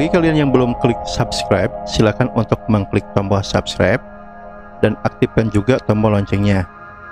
Bagi kalian yang belum klik subscribe, silakan untuk mengklik tombol subscribe dan aktifkan juga tombol loncengnya,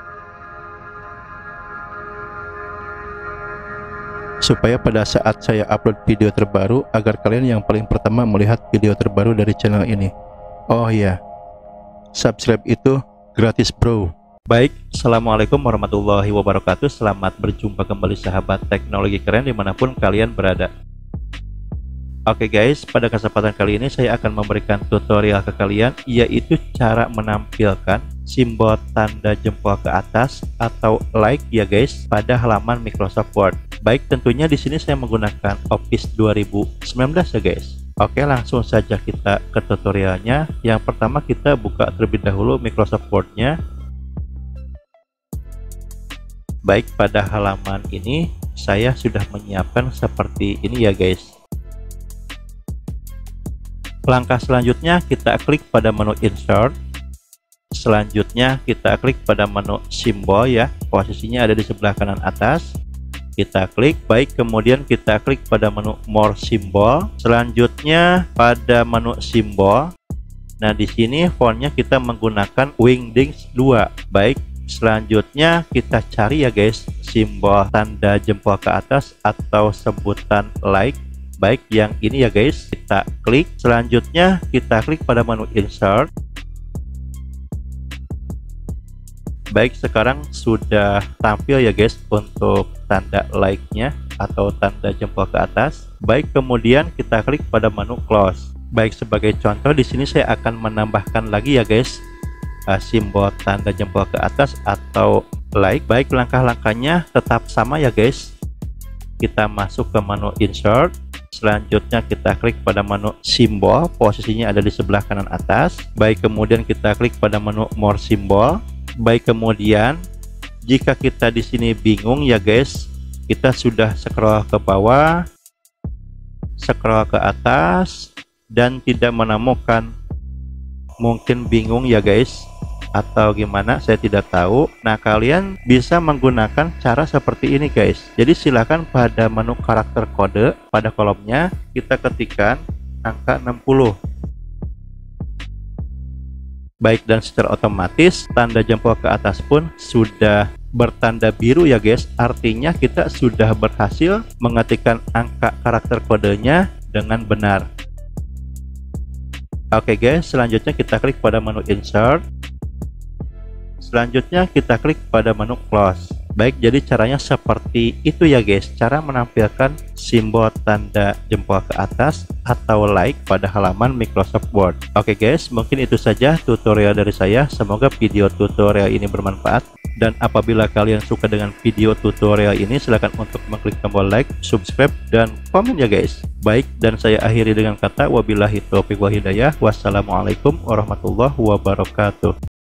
supaya pada saat saya upload video terbaru agar kalian yang paling pertama melihat video terbaru dari channel ini. Oh iya, subscribe itu gratis bro. Baik, Assalamualaikum warahmatullahi wabarakatuh. Selamat berjumpa kembali sahabat teknologi keren dimanapun kalian berada. Oke guys, pada kesempatan kali ini saya akan memberikan tutorial ke kalian, yaitu cara menampilkan simbol tanda jempol ke atas atau like ya guys pada halaman Microsoft Word. Baik, tentunya di sini saya menggunakan Office 2019 ya guys. Oke, langsung saja kita ke tutorialnya. Yang pertama kita buka terlebih dahulu Microsoft Word-nya. Baik, pada halaman ini saya sudah menyiapkan seperti ini ya guys. Langkah selanjutnya kita klik pada menu Insert. Selanjutnya kita klik pada menu simbol ya, posisinya ada di sebelah kanan atas. Kita klik, baik, kemudian kita klik pada menu More Symbol. Selanjutnya pada menu simbol. Nah, di sini fontnya kita menggunakan Wingdings 2. Baik, selanjutnya kita cari ya guys simbol tanda jempol ke atas atau sebutan like. Baik, yang ini ya guys, kita klik. Selanjutnya kita klik pada menu Insert. Baik, sekarang sudah tampil ya guys untuk tanda like-nya atau tanda jempol ke atas. Baik, kemudian kita klik pada menu Close. Baik, sebagai contoh di sini saya akan menambahkan lagi ya guys simbol tanda jempol ke atas atau like. Baik, langkah-langkahnya tetap sama ya guys. Kita masuk ke menu Insert. Selanjutnya kita klik pada menu simbol, posisinya ada di sebelah kanan atas. Baik, kemudian kita klik pada menu More Symbol. Baik, kemudian jika kita di sini bingung ya guys, kita sudah scroll ke bawah, scroll ke atas dan tidak menemukan, mungkin bingung ya guys atau gimana, saya tidak tahu. Nah, kalian bisa menggunakan cara seperti ini guys. Jadi silakan pada menu karakter kode, pada kolomnya kita ketikkan angka 60. Baik, dan secara otomatis tanda jempol ke atas pun sudah bertanda biru ya guys. Artinya kita sudah berhasil mengetikkan angka karakter kodenya dengan benar. Oke guys, selanjutnya kita klik pada menu Insert. Selanjutnya kita klik pada menu Close. Baik, jadi caranya seperti itu ya guys, cara menampilkan simbol tanda jempol ke atas atau like pada halaman Microsoft Word. Oke guys, mungkin itu saja tutorial dari saya. Semoga video tutorial ini bermanfaat. Dan apabila kalian suka dengan video tutorial ini, silahkan untuk mengklik tombol like, subscribe, dan komen ya guys. Baik, dan saya akhiri dengan kata wabillahi taufiq wal hidayah. Wassalamualaikum warahmatullahi wabarakatuh.